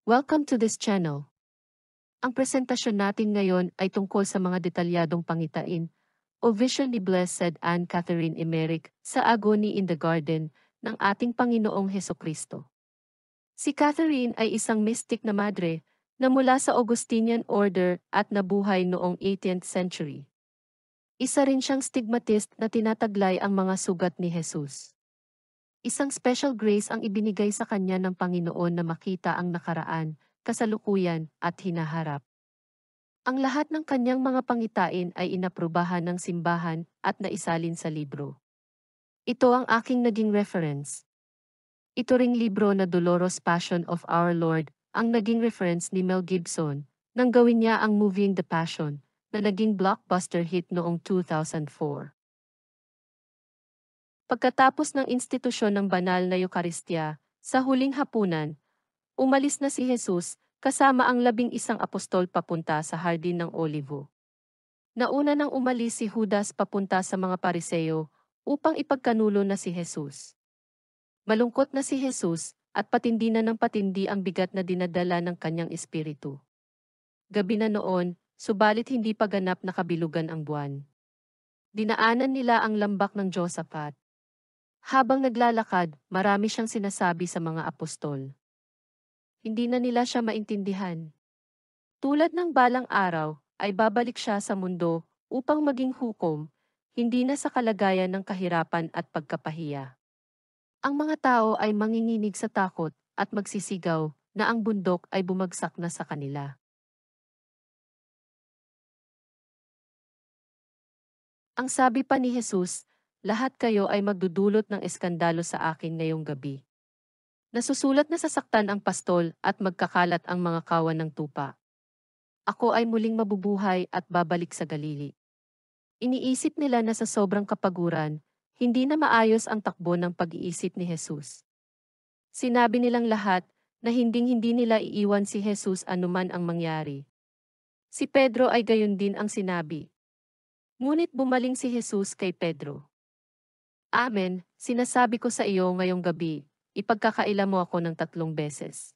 Welcome to this channel. Ang presentasyon natin ngayon ay tungkol sa mga detalyadong pangitain o vision ni Blessed Anne Catherine Emmerich sa agony in the garden ng ating Panginoong Hesukristo. Si Catherine ay isang mystic na madre na mula sa Augustinian order at nabuhay noong 18th century. Isa rin siyang stigmatist na tinataglay ang mga sugat ni Jesus. Isang special grace ang ibinigay sa kanya ng Panginoon na makita ang nakaraan, kasalukuyan, at hinaharap. Ang lahat ng kanyang mga pangitain ay inaprubahan ng simbahan at naisalin sa libro. Ito ang aking naging reference. Ito ring libro na Dolorous Passion of Our Lord, ang naging reference ni Mel Gibson, nang gawin niya ang moving The Passion, na naging blockbuster hit noong 2004. Pagkatapos ng institusyon ng banal na Eukaristya, sa huling hapunan, umalis na si Jesus kasama ang 11 apostol papunta sa Hardin ng Olivo. Nauna nang umalis si Judas papunta sa mga Pariseo upang ipagkanulo na si Jesus. Malungkot na si Jesus at patindi na ng patindi ang bigat na dinadala ng kanyang espiritu. Gabi na noon, subalit hindi pa ganap na kabilugan ang buwan. Dinaanan nila ang lambak ng Josaphat. Habang naglalakad, marami siyang sinasabi sa mga apostol. Hindi na nila siya maintindihan. Tulad ng balang araw, ay babalik siya sa mundo upang maging hukom, hindi na sa kalagayan ng kahirapan at pagkapahiya. Ang mga tao ay manginginig sa takot at magsisigaw na ang bundok ay bumagsak na sa kanila. Ang sabi pa ni Jesus, lahat kayo ay magdudulot ng eskandalo sa akin ngayong gabi. Nasusulat na sasaktan ang pastol at magkakalat ang mga kawan ng tupa. Ako ay muling mabubuhay at babalik sa Galili. Iniisip nila na sa sobrang kapaguran, hindi na maayos ang takbo ng pag-iisip ni Jesus. Sinabi nilang lahat na hinding-hindi nila iiwan si Jesus anuman ang mangyari. Si Pedro ay gayon din ang sinabi. Ngunit bumaling si Jesus kay Pedro. Amen, sinasabi ko sa iyo ngayong gabi, ipagkakaila mo ako ng 3 beses.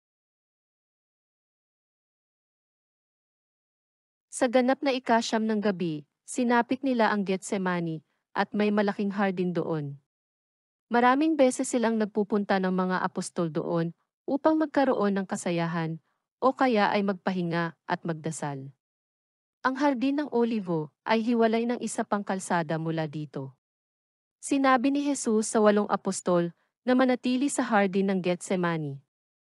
Sa ganap na ikasyam ng gabi, sinapit nila ang Getsemani, at may malaking hardin doon. Maraming beses silang nagpupunta ng mga apostol doon upang magkaroon ng kasayahan, o kaya ay magpahinga at magdasal. Ang hardin ng Olivo ay hiwalay ng isa pang kalsada mula dito. Sinabi ni Jesus sa 8 apostol na manatili sa hardin ng Getsemani.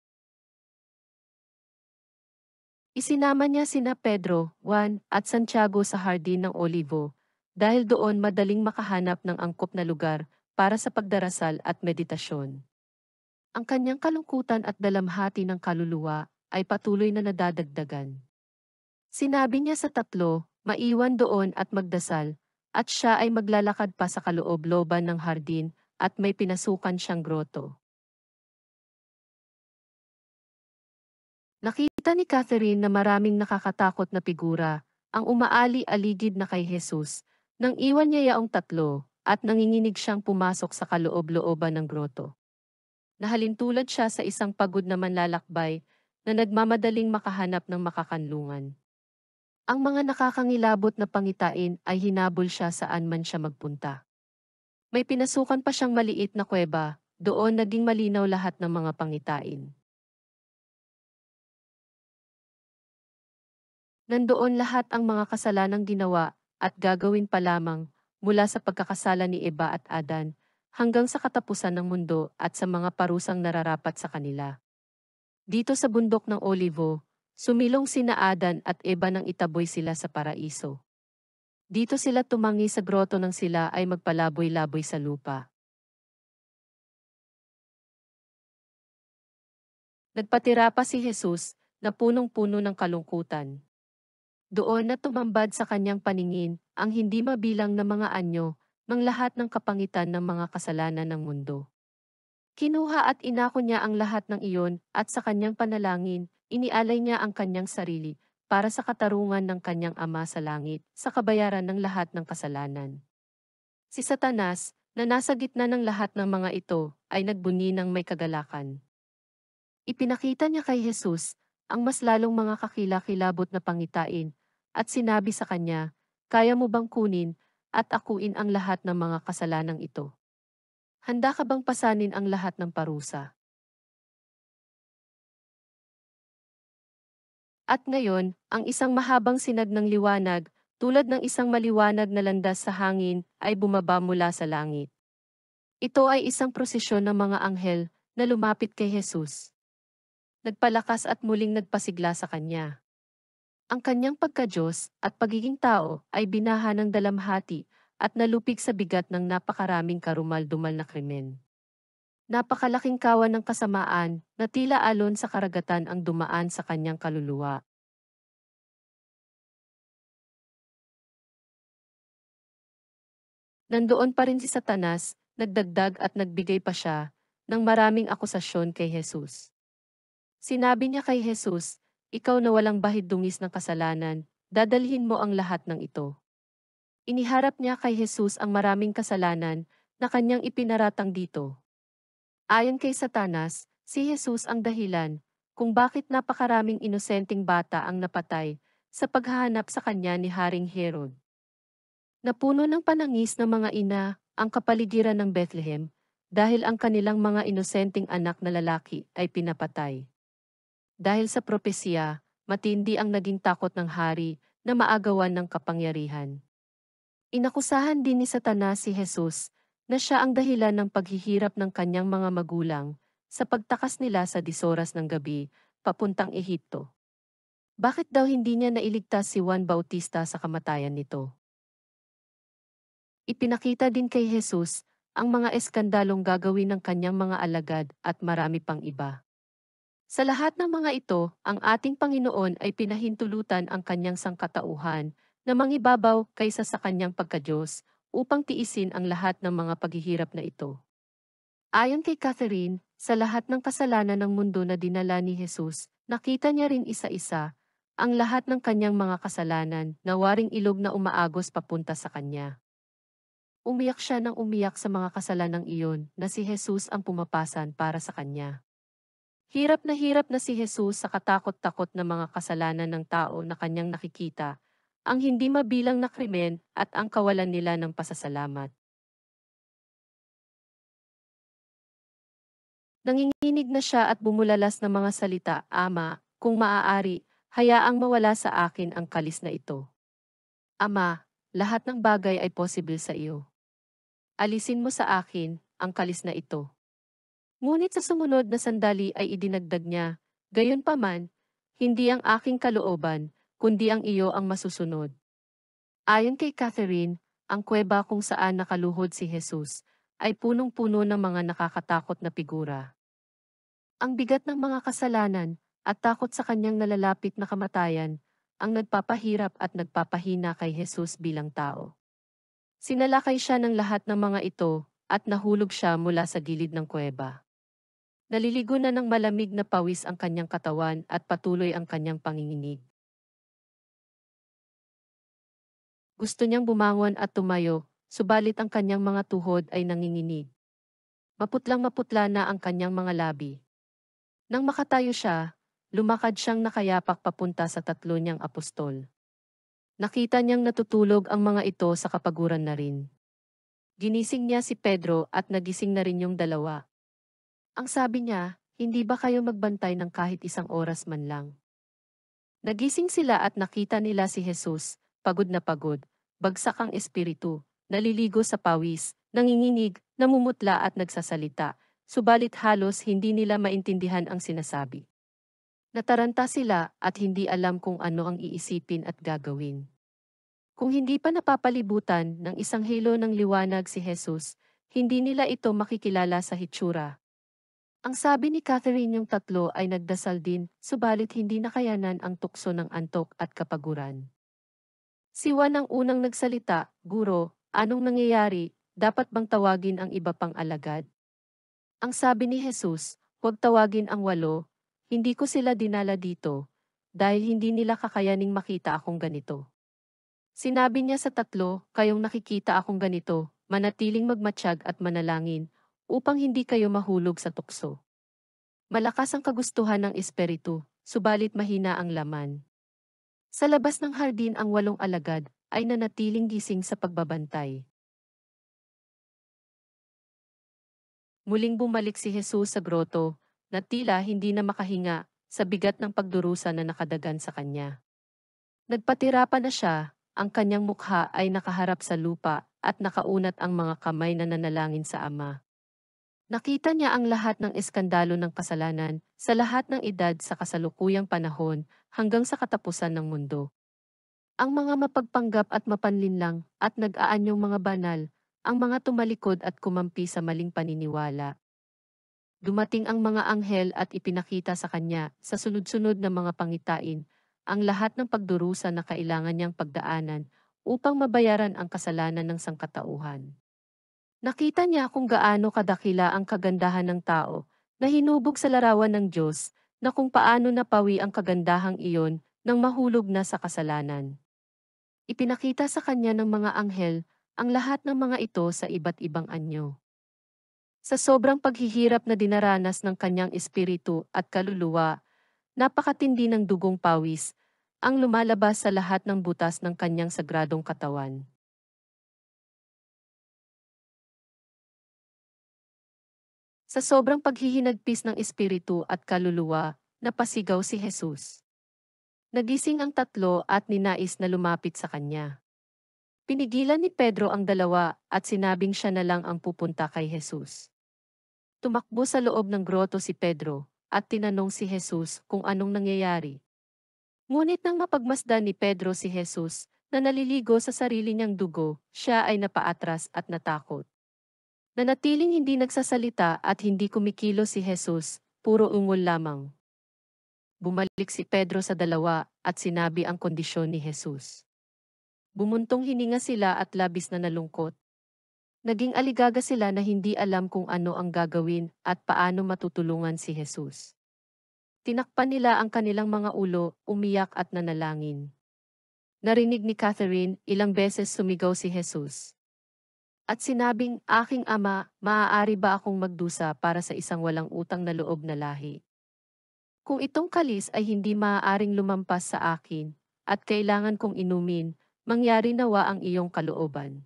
Isinama niya sina Pedro, Juan, at Santiago sa Hardin ng Olivo, dahil doon madaling makahanap ng angkop na lugar para sa pagdarasal at meditasyon. Ang kanyang kalungkutan at dalamhati ng kaluluwa ay patuloy na nadadagdagan. Sinabi niya sa 3, maiwan doon at magdasal, at siya ay maglalakad pa sa kaloob-looban ng hardin at may pinasukan siyang groto. Nakita ni Catherine na maraming nakakatakot na figura ang umaali-aligid na kay Jesus nang iwan niya yaong 3 at nanginginig siyang pumasok sa kaloob-looban ng groto. Nahalintulad siya sa isang pagod na manlalakbay na nagmamadaling makahanap ng makakanlungan. Ang mga nakakangilabot na pangitain ay hinabol siya saan man siya magpunta. May pinasukan pa siyang maliit na kuweba, doon naging malinaw lahat ng mga pangitain. Nandoon lahat ang mga kasalanang ginawa at gagawin pa lamang mula sa pagkakasala ni Eva at Adan hanggang sa katapusan ng mundo at sa mga parusang nararapat sa kanila. Dito sa bundok ng Olivo, sumilong sina Adan at Eva nang itaboy sila sa paraiso. Dito sila tumangi sa groto nang sila ay magpalaboy-laboy sa lupa. Nagpatira pa si Jesus na punong-puno ng kalungkutan. Doon na tumambad sa kanyang paningin ang hindi mabilang na mga anyo ng lahat ng kapangitan ng mga kasalanan ng mundo. Kinuha at inako niya ang lahat ng iyon at sa kanyang panalangin, inialay niya ang kanyang sarili para sa katarungan ng kanyang Ama sa langit sa kabayaran ng lahat ng kasalanan. Si Satanas, na nasa gitna ng lahat ng mga ito, ay nagbuni ng may kagalakan. Ipinakita niya kay Jesus ang mas lalong mga kakilakilabot na pangitain at sinabi sa kanya, "Kaya mo bang kunin at akuin ang lahat ng mga kasalanang ito? Handa ka bang pasanin ang lahat ng parusa?" At ngayon, ang isang mahabang sinag ng liwanag, tulad ng isang maliwanag na landas sa hangin, ay bumaba mula sa langit. Ito ay isang prosesyon ng mga anghel na lumapit kay Jesus. Nagpalakas at muling nagpasigla sa kanya. Ang kanyang pagka-Diyos at pagiging tao ay binaha ng dalamhati at nalupig sa bigat ng napakaraming karumal-dumal na krimen. Napakalaking kawan ng kasamaan na tila alon sa karagatan ang dumaan sa kanyang kaluluwa. Nandoon pa rin si Satanas, nagdagdag at nagbigay pa siya ng maraming akusasyon kay Jesus. Sinabi niya kay Jesus, "Ikaw na walang bahid dungis ng kasalanan, dadalhin mo ang lahat ng ito." Iniharap niya kay Jesus ang maraming kasalanan na kanyang ipinaratang dito. Ayon kay Satanas, si Jesus ang dahilan kung bakit napakaraming inosenteng bata ang napatay sa paghahanap sa kanya ni Haring Herod. Napuno ng panangis ng mga ina ang kapaligiran ng Bethlehem dahil ang kanilang mga inosenteng anak na lalaki ay pinapatay. Dahil sa propesya, matindi ang naging takot ng hari na maagawan ng kapangyarihan. Inakusahan din ni Satanas si Jesus na siya ang dahilan ng paghihirap ng kanyang mga magulang sa pagtakas nila sa disoras ng gabi papuntang Ehipto. Bakit daw hindi niya nailigtas si Juan Bautista sa kamatayan nito? Ipinakita din kay Jesus ang mga eskandalong gagawin ng kanyang mga alagad at marami pang iba. Sa lahat ng mga ito, ang ating Panginoon ay pinahintulutan ang kanyang sangkatauhan na mangibabaw kaysa sa kanyang pagkadiyos upang tiisin ang lahat ng mga paghihirap na ito. Ayon kay Catherine, sa lahat ng kasalanan ng mundo na dinala ni Jesus, nakita niya rin isa-isa ang lahat ng kanyang mga kasalanan na waring ilog na umaagos papunta sa kanya. Umiyak siya ng umiyak sa mga kasalanang iyon na si Jesus ang pumapasan para sa kanya. Hirap na si Jesus sa katakot-takot na mga kasalanan ng tao na kanyang nakikita, ang hindi mabilang na krimen at ang kawalan nila ng pasasalamat. Nanginginig na siya at bumulalas ng mga salita, "Ama, kung maaari, hayaang mawala sa akin ang kalis na ito. Ama, lahat ng bagay ay posible sa iyo. Alisin mo sa akin ang kalis na ito." Ngunit sa sumunod na sandali ay idinagdag niya, "Gayunpaman, hindi ang aking kalooban, kundi ang iyo ang masusunod." Ayon kay Catherine, ang kuweba kung saan nakaluhod si Jesus ay punong-puno ng mga nakakatakot na figura. Ang bigat ng mga kasalanan at takot sa kanyang nalalapit na kamatayan ang nagpapahirap at nagpapahina kay Jesus bilang tao. Sinalakay siya ng lahat ng mga ito at nahulog siya mula sa gilid ng kuweba. Naliligo na ng malamig na pawis ang kanyang katawan at patuloy ang kanyang panginginig. Gusto niyang bumangon at tumayo, subalit ang kanyang mga tuhod ay nanginginig. Maputlang maputla na ang kanyang mga labi. Nang makatayo siya, lumakad siyang nakayapak papunta sa tatlo niyang apostol. Nakita niyang natutulog ang mga ito sa kapaguran na rin. Ginising niya si Pedro at nagising na rin yung dalawa. Ang sabi niya, "Hindi ba kayo magbantay ng kahit isang oras man lang?" Nagising sila at nakita nila si Jesus, pagod na pagod, bagsak ang espiritu, naliligo sa pawis, nanginginig, namumutla at nagsasalita, subalit halos hindi nila maintindihan ang sinasabi. Nataranta sila at hindi alam kung ano ang iisipin at gagawin. Kung hindi pa napapalibutan ng isang halo ng liwanag si Jesus, hindi nila ito makikilala sa hitsura. Ang sabi ni Catherine, yung tatlo ay nagdasal din, subalit hindi nakayanan ang tukso ng antok at kapaguran. Si Juan ang unang nagsalita, "Guro, anong nangyayari? Dapat bang tawagin ang iba pang alagad?" Ang sabi ni Jesus, "Huwag tawagin ang 8, hindi ko sila dinala dito, dahil hindi nila kakayaning makita akong ganito." Sinabi niya sa tatlo, "Kayong nakikita akong ganito, manatiling magmatsyag at manalangin, upang hindi kayo mahulog sa tukso." Malakas ang kagustuhan ng espiritu, subalit mahina ang laman. Sa labas ng hardin ang 8 alagad ay nanatiling gising sa pagbabantay. Muling bumalik si Jesus sa groto, na tila hindi na makahinga sa bigat ng pagdurusa na nakadagan sa kanya. Nagpatira pa na siya, ang kanyang mukha ay nakaharap sa lupa at nakaunat ang mga kamay na nanalangin sa Ama. Nakita niya ang lahat ng eskandalo ng kasalanan sa lahat ng edad sa kasalukuyang panahon hanggang sa katapusan ng mundo. Ang mga mapagpanggap at mapanlinlang at nag-aanyong mga banal, ang mga tumalikod at kumampi sa maling paniniwala. Dumating ang mga anghel at ipinakita sa kanya sa sunod-sunod na mga pangitain ang lahat ng pagdurusa na kailangan niyang pagdaanan upang mabayaran ang kasalanan ng sangkatauhan. Nakita niya kung gaano kadakila ang kagandahan ng tao na hinubog sa larawan ng Diyos na kung paano napawi ang kagandahang iyon nang mahulog na sa kasalanan. Ipinakita sa kanya ng mga anghel ang lahat ng mga ito sa iba't ibang anyo. Sa sobrang paghihirap na dinaranas ng kanyang espiritu at kaluluwa, napakatindi ng dugong pawis ang lumalabas sa lahat ng butas ng kanyang sagradong katawan. Sa sobrang paghihinagpis ng espiritu at kaluluwa, napasigaw si Jesus. Nagising ang tatlo at ninais na lumapit sa kanya. Pinigilan ni Pedro ang dalawa at sinabing siya na lang ang pupunta kay Jesus. Tumakbo sa loob ng groto si Pedro at tinanong si Jesus kung anong nangyayari. Ngunit nang mapagmasdan ni Pedro si Jesus na naliligo sa sarili niyang dugo, siya ay napaatras at natakot. Nanatiling hindi nagsasalita at hindi kumikilo si Jesus, puro ungol lamang. Bumalik si Pedro sa dalawa at sinabi ang kondisyon ni Jesus. Bumuntong hininga sila at labis na nalungkot. Naging aligaga sila na hindi alam kung ano ang gagawin at paano matutulungan si Jesus. Tinakpan nila ang kanilang mga ulo, umiyak at nanalangin. Narinig ni Catherine, ilang beses sumigaw si Jesus. At sinabing, aking ama, maaari ba akong magdusa para sa isang walang utang na loob na lahi? Kung itong kalis ay hindi maaaring lumampas sa akin, at kailangan kong inumin, mangyari nawa ang iyong kalooban.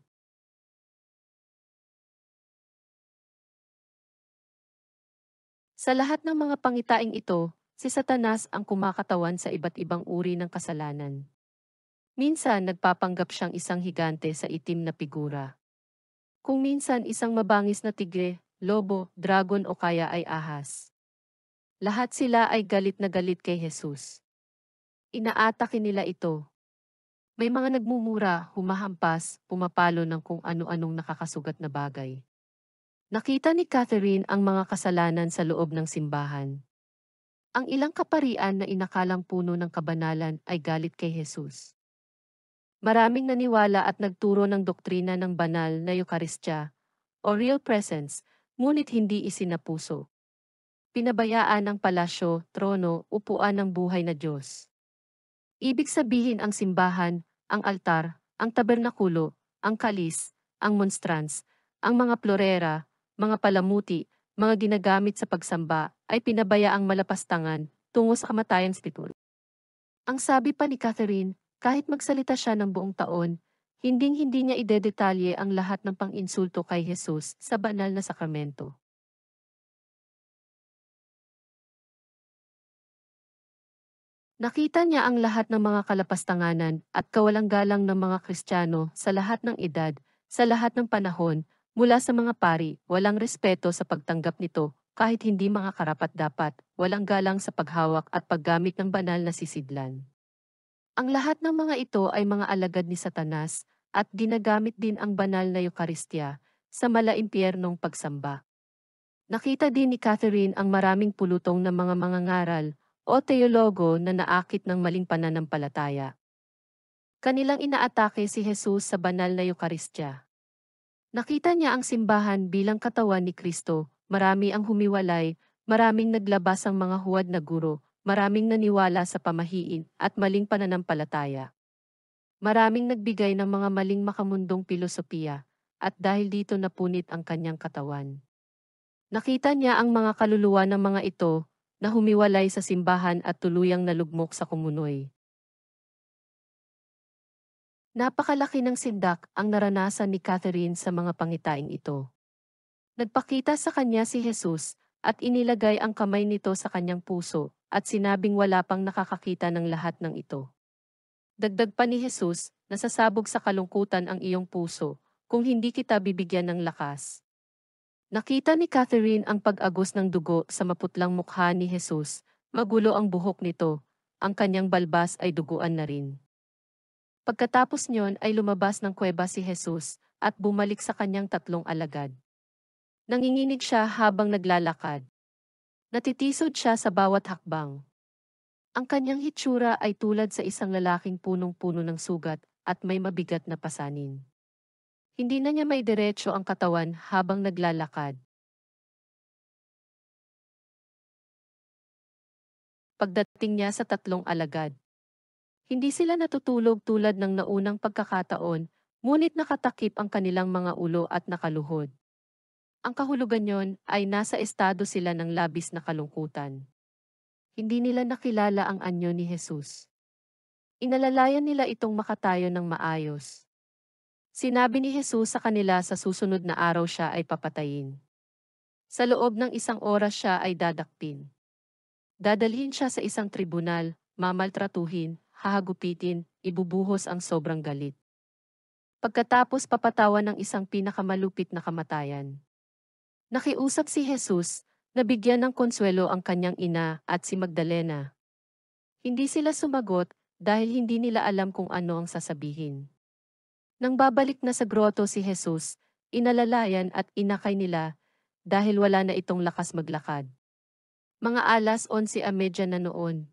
Sa lahat ng mga pangitaing ito, si Satanas ang kumakatawan sa iba't ibang uri ng kasalanan. Minsan nagpapanggap siyang isang higante sa itim na figura. Kung minsan isang mabangis na tigre, lobo, dragon o kaya ay ahas. Lahat sila ay galit na galit kay Jesus. Inaatake nila ito. May mga nagmumura, humahampas, pumapalo ng kung ano-anong nakakasugat na bagay. Nakita ni Catherine ang mga kasalanan sa loob ng simbahan. Ang ilang kaparian na inakalang puno ng kabanalan ay galit kay Jesus. Maraming naniwala at nagturo ng doktrina ng banal na Eukaristya o real presence, ngunit hindi isinapuso. Pinabayaan ang palasyo, trono, upuan ng buhay na Diyos. Ibig sabihin ang simbahan, ang altar, ang tabernakulo, ang kalis, ang monstrance, ang mga florera, mga palamuti, mga ginagamit sa pagsamba ay pinabayaang malapastangan tungo sa kamatayang spiritual. Ang sabi pa ni Catherine, kahit magsalita siya ng buong taon, hinding-hindi niya idedetalye ang lahat ng pang-insulto kay Jesus sa banal na sakramento. Nakita niya ang lahat ng mga kalapastanganan at kawalang-galang ng mga Kristiyano sa lahat ng edad, sa lahat ng panahon, mula sa mga pari, walang respeto sa pagtanggap nito, kahit hindi mga karapat-dapat, walang galang sa paghawak at paggamit ng banal na sisidlan. Ang lahat ng mga ito ay mga alagad ni Satanas at ginagamit din ang banal na Eukaristya sa malaimpyernong pagsamba. Nakita din ni Catherine ang maraming pulutong ng mga mangangaral o teologo na naakit ng maling pananampalataya. Kanilang inaatake si Jesus sa banal na Eukaristya. Nakita niya ang simbahan bilang katawan ni Kristo, marami ang humiwalay, maraming naglabas ang mga huwad na guro, maraming naniwala sa pamahiin at maling pananampalataya. Maraming nagbigay ng mga maling makamundong pilosopiya, at dahil dito napunit ang kanyang katawan. Nakita niya ang mga kaluluwa ng mga ito, na humiwalay sa simbahan at tuluyang nalugmok sa kumunoy. Napakalaki ng sindak ang naranasan ni Catherine sa mga pangitaing ito. Nagpakita sa kanya si Jesus at inilagay ang kamay nito sa kanyang puso at sinabing wala pang nakakakita ng lahat ng ito. Dagdag pa ni Jesus, nasasabog sa kalungkutan ang iyong puso kung hindi kita bibigyan ng lakas. Nakita ni Catherine ang pag-agos ng dugo sa maputlang mukha ni Jesus, magulo ang buhok nito, ang kanyang balbas ay duguan na rin. Pagkatapos niyon ay lumabas ng kuweba si Jesus at bumalik sa kanyang tatlong alagad. Nanginginig siya habang naglalakad. Natitisod siya sa bawat hakbang. Ang kanyang hitsura ay tulad sa isang lalaking punong-puno ng sugat at may mabigat na pasanin. Hindi na niya may diretso ang katawan habang naglalakad. Pagdating niya sa tatlong alagad, hindi sila natutulog tulad ng naunang pagkakataon, ngunit nakatakip ang kanilang mga ulo at nakaluhod. Ang kahulugan niyon ay nasa estado sila ng labis na kalungkutan. Hindi nila nakilala ang anyo ni Jesus. Inalalayan nila itong makatayo ng maayos. Sinabi ni Jesus sa kanila sa susunod na araw siya ay papatayin. Sa loob ng 1 oras siya ay dadakpin. Dadalhin siya sa isang tribunal, mamaltratuhin, hahagupitin, ibubuhos ang sobrang galit. Pagkatapos papatawan ng isang pinakamalupit na kamatayan. Nakiusap si Jesus, na bigyan ng konsuelo ang kanyang ina at si Magdalena. Hindi sila sumagot dahil hindi nila alam kung ano ang sasabihin. Nang babalik na sa groto si Jesus, inalalayan at inakay nila dahil wala na itong lakas maglakad. Mga 11:30 na noon.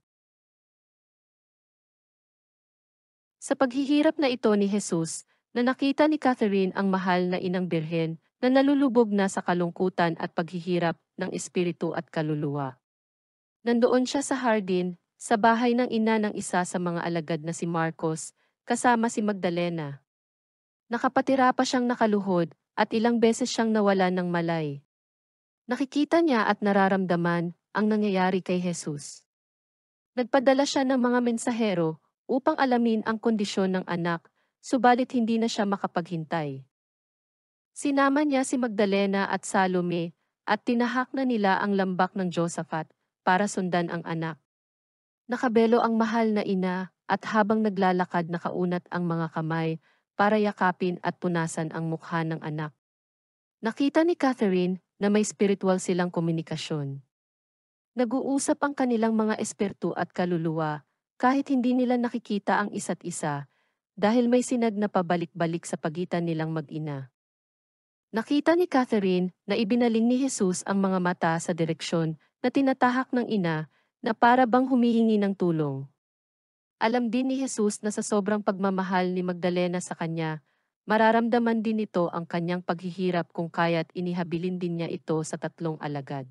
Sa paghihirap na ito ni Jesus, na nakita ni Catherine ang mahal na inang birhen na nalulubog na sa kalungkutan at paghihirap ng espiritu at kaluluwa. Nandoon siya sa hardin, sa bahay ng ina ng isa sa mga alagad na si Marcos, kasama si Magdalena. Nakapatira pa siyang nakaluhod at ilang beses siyang nawalan ng malay. Nakikita niya at nararamdaman ang nangyayari kay Jesus. Nagpadala siya ng mga mensahero upang alamin ang kondisyon ng anak, subalit hindi na siya makapaghintay. Sinama niya si Magdalena at Salome at tinahak na nila ang lambak ng Josaphat para sundan ang anak. Nakabelo ang mahal na ina at habang naglalakad nakaunat ang mga kamay para yakapin at punasan ang mukha ng anak. Nakita ni Catherine na may spiritual silang komunikasyon. Nag-uusap ang kanilang mga espiritu at kaluluwa kahit hindi nila nakikita ang isa't isa dahil may sinag na pabalik-balik sa pagitan nilang mag-ina. Nakita ni Catherine na ibinaling ni Jesus ang mga mata sa direksyon na tinatahak ng ina na para bang humihingi ng tulong. Alam din ni Jesus na sa sobrang pagmamahal ni Magdalena sa kanya, mararamdaman din nito ang kanyang paghihirap kung kaya't inihabilin din niya ito sa tatlong alagad.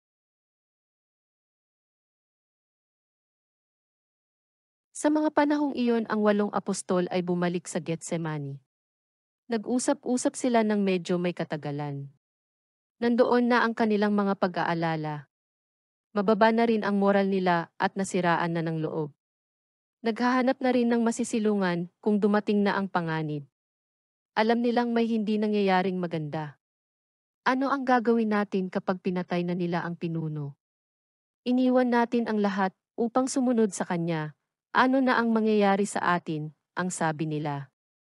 Sa mga panahong iyon ang 8 apostol ay bumalik sa Getsemani. Nag-usap-usap sila ng medyo may katagalan. Nandoon na ang kanilang mga pag-aalala. Mababa na rin ang moral nila at nasiraan na ng loob. Naghahanap na rin ng masisilungan kung dumating na ang panganib. Alam nilang may hindi nangyayaring maganda. Ano ang gagawin natin kapag pinatay na nila ang pinuno? Iniwan natin ang lahat upang sumunod sa kanya. Ano na ang mangyayari sa atin, ang sabi nila.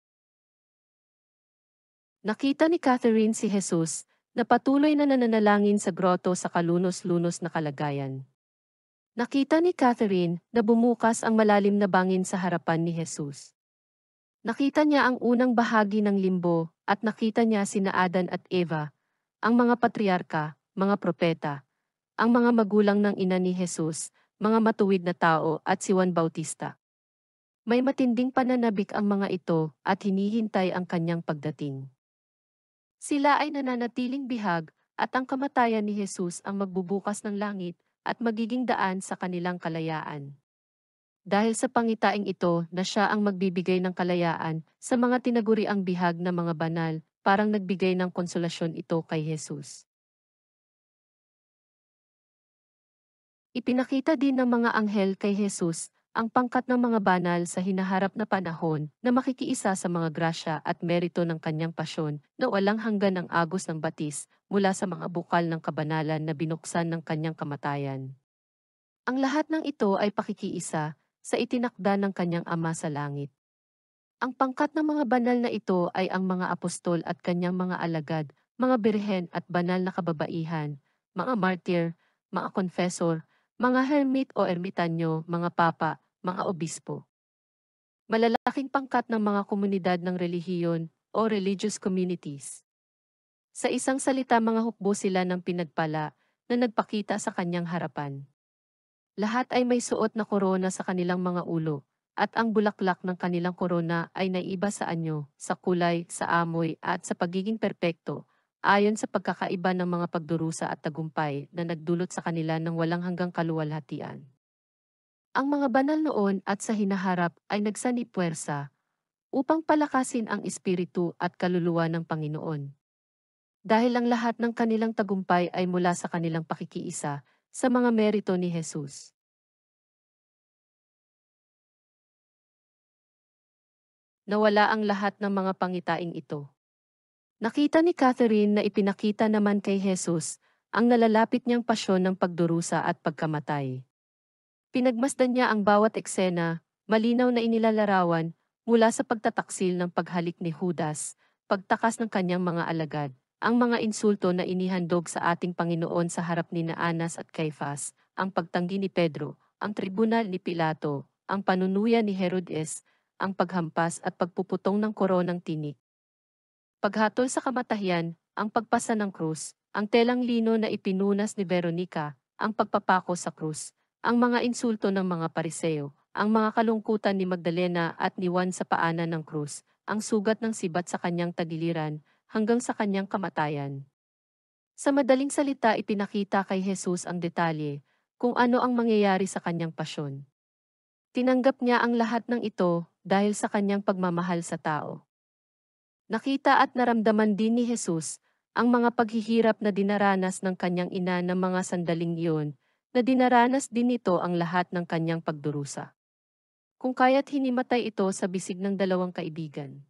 Nakita ni Catherine si Jesus na patuloy na nananalangin sa groto sa kalunos-lunos na kalagayan. Nakita ni Catherine na bumukas ang malalim na bangin sa harapan ni Jesus. Nakita niya ang unang bahagi ng limbo at nakita niya sina Adan at Eva, ang mga patriarka, mga propeta, ang mga magulang ng ina ni Jesus, mga matuwid na tao at si Juan Bautista. May matinding pananabik ang mga ito at hinihintay ang kanyang pagdating. Sila ay nananatiling bihag at ang kamatayan ni Jesus ang magbubukas ng langit at magiging daan sa kanilang kalayaan. Dahil sa pangitaing ito na siya ang magbibigay ng kalayaan sa mga tinaguriang bihag na mga banal, parang nagbigay ng konsolasyon ito kay Jesus. Ipinakita din ng mga anghel kay Jesus ang pangkat ng mga banal sa hinaharap na panahon na makikiisa sa mga grasya at merito ng kanyang pasyon na walang hanggan ang agos ng batis mula sa mga bukal ng kabanalan na binuksan ng kanyang kamatayan. Ang lahat ng ito ay pakikiisa sa itinakda ng kanyang Ama sa langit. Ang pangkat ng mga banal na ito ay ang mga apostol at kanyang mga alagad, mga birhen at banal na kababaihan, mga martir, mga confessor, mga hermit o ermitanyo, mga papa, mga obispo. Malalaking pangkat ng mga komunidad ng relihiyon o religious communities. Sa isang salita, mga hukbo sila ng pinagpala na nagpakita sa kanyang harapan. Lahat ay may suot na korona sa kanilang mga ulo, at ang bulaklak ng kanilang korona ay naiiba sa anyo, sa kulay, sa amoy, at sa pagiging perpekto, ayon sa pagkakaiba ng mga pagdurusa at tagumpay na nagdulot sa kanila ng walang hanggang kaluwalhatian. Ang mga banal noon at sa hinaharap ay nagsanipwersa upang palakasin ang espiritu at kaluluwa ng Panginoon. Dahil ang lahat ng kanilang tagumpay ay mula sa kanilang pakikiisa sa mga merito ni Jesus. Nawala ang lahat ng mga pangitaing ito. Nakita ni Catherine na ipinakita naman kay Jesus ang nalalapit niyang pasyon ng pagdurusa at pagkamatay. Pinagmasdan niya ang bawat eksena, malinaw na inilalarawan mula sa pagtataksil ng paghalik ni Judas, pagtakas ng kanyang mga alagad, ang mga insulto na inihandog sa ating Panginoon sa harap ni Anas at Caifás, ang pagtanggi ni Pedro, ang tribunal ni Pilato, ang panunuya ni Herodes, ang paghampas at pagpuputong ng koronang tinik. Paghatol sa kamatayan, ang pagpasa ng krus, ang telang lino na ipinunas ni Veronica, ang pagpapako sa krus, ang mga insulto ng mga pariseo, ang mga kalungkutan ni Magdalena at ni Juan sa paanan ng krus, ang sugat ng sibat sa kanyang tagiliran, hanggang sa kanyang kamatayan. Sa madaling salita, ipinakita kay Jesus ang detalye kung ano ang mangyayari sa kanyang pasyon. Tinanggap niya ang lahat ng ito dahil sa kanyang pagmamahal sa tao. Nakita at naramdaman din ni Jesus ang mga paghihirap na dinaranas ng kanyang ina ng mga sandaling iyon, na dinaranas din nito ang lahat ng kanyang pagdurusa. Kung kaya't hinimatay ito sa bisig ng dalawang kaibigan.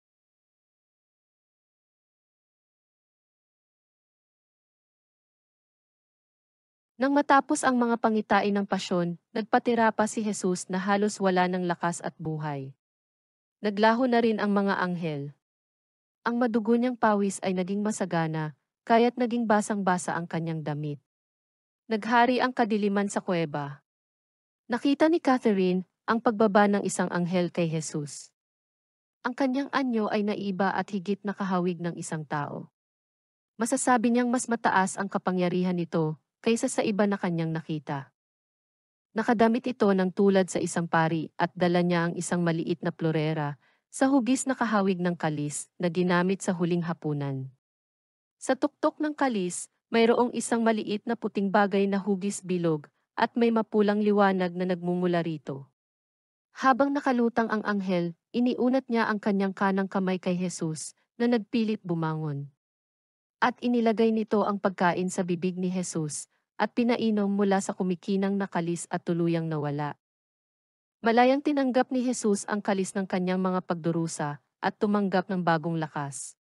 Nang matapos ang mga pangitain ng pasyon, nagpatira pa si Jesus na halos wala ng lakas at buhay. Naglaho na rin ang mga anghel. Ang madugo niyang pawis ay naging masagana, kaya't naging basang-basa ang kanyang damit. Naghari ang kadiliman sa kuweba. Nakita ni Catherine ang pagbaba ng isang anghel kay Jesus. Ang kanyang anyo ay naiba at higit na kahawig ng isang tao. Masasabi niyang mas mataas ang kapangyarihan nito kaysa sa iba na kanyang nakita. Nakadamit ito ng tulad sa isang pari at dala niya ang isang maliit na plorera sa hugis na kahawig ng kalis na ginamit sa huling hapunan. Sa tuktok ng kalis, mayroong isang maliit na puting bagay na hugis bilog at may mapulang liwanag na nagmumula rito. Habang nakalutang ang anghel, iniunat niya ang kanyang kanang kamay kay Jesus na nagpilit bumangon. At inilagay nito ang pagkain sa bibig ni Jesus at pinainom mula sa kumikinang na kalis at tuluyang nawala. Malayang tinanggap ni Jesus ang kalis ng kanyang mga pagdurusa at tumanggap ng bagong lakas.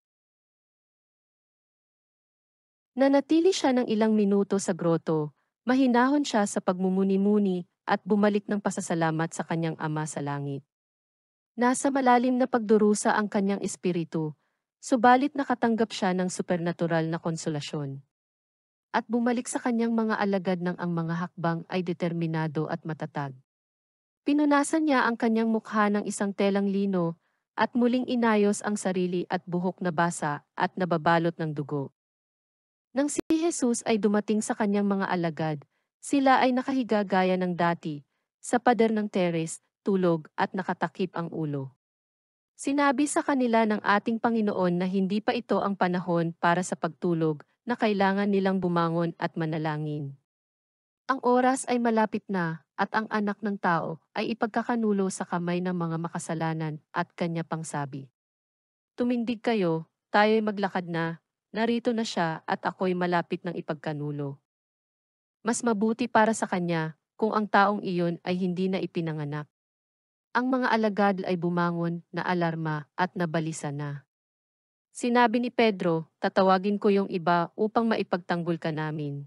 Nanatili siya ng ilang minuto sa groto, mahinahon siya sa pagmumuni-muni at bumalik ng pasasalamat sa kanyang Ama sa langit. Nasa malalim na pagdurusa ang kanyang espiritu, subalit nakatanggap siya ng supernatural na konsolasyon. At bumalik sa kanyang mga alagad ng ang mga hakbang ay determinado at matatag. Pinunasan niya ang kanyang mukha ng isang telang lino at muling inayos ang sarili at buhok na basa at nababalot ng dugo. Nang si Jesus ay dumating sa kanyang mga alagad, sila ay nakahiga gaya ng dati, sa pader ng teres, tulog at nakatakip ang ulo. Sinabi sa kanila ng ating Panginoon na hindi pa ito ang panahon para sa pagtulog, na kailangan nilang bumangon at manalangin. Ang oras ay malapit na, at ang anak ng tao ay ipagkakanulo sa kamay ng mga makasalanan at kanya pang sabi. Tumindig kayo, tayo'y maglakad na, narito na siya at ako'y malapit ng ipagkanulo. Mas mabuti para sa kanya kung ang taong iyon ay hindi na ipinanganak. Ang mga alagad ay bumangon, naalarma at nabalisa na. Sinabi ni Pedro, tatawagin ko yung iba upang maipagtanggol ka namin.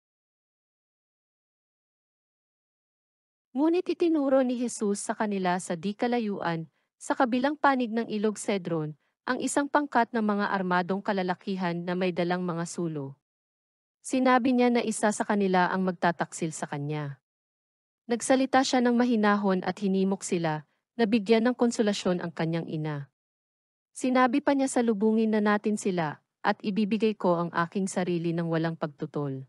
Ngunit itinuro ni Jesus sa kanila sa di kalayuan, sa kabilang panig ng ilog Cedron, ang isang pangkat ng mga armadong kalalakihan na may dalang mga sulo. Sinabi niya na isa sa kanila ang magtataksil sa kanya. Nagsalita siya ng mahinahon at hinimok sila, na bigyan ng konsolasyon ang kanyang ina. Sinabi pa niya salubungin na natin sila, at ibibigay ko ang aking sarili ng walang pagtutol.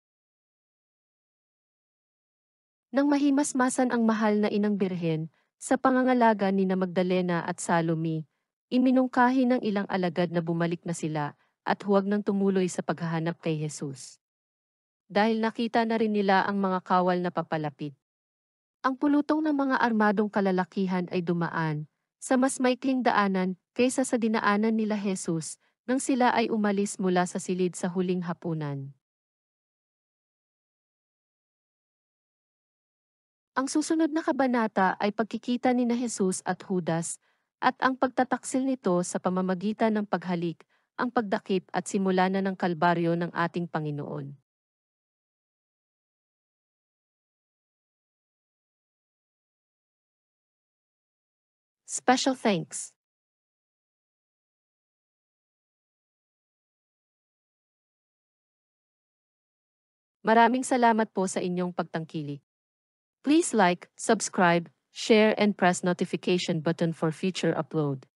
Nang mahimasmasan ang mahal na inang birhen, sa pangangalaga ni na Magdalena at Salome, iminungkahi ng ilang alagad na bumalik na sila, at huwag nang tumuloy sa paghahanap kay Jesus. Dahil nakita na rin nila ang mga kawal na papalapit. Ang pulutong ng mga armadong kalalakihan ay dumaan, sa mas maikling daanan, kaysa sa dinaanan nila Jesus, nang sila ay umalis mula sa silid sa huling hapunan. Ang susunod na kabanata ay pagkikita ni na Jesus at Judas, at ang pagtataksil nito sa pamamagitan ng paghalik, ang pagdakip at simula na ng kalbaryo ng ating Panginoon. Special thanks. Maraming salamat po sa inyong pagtangkilik. Please like, subscribe, share and press notification button for future upload.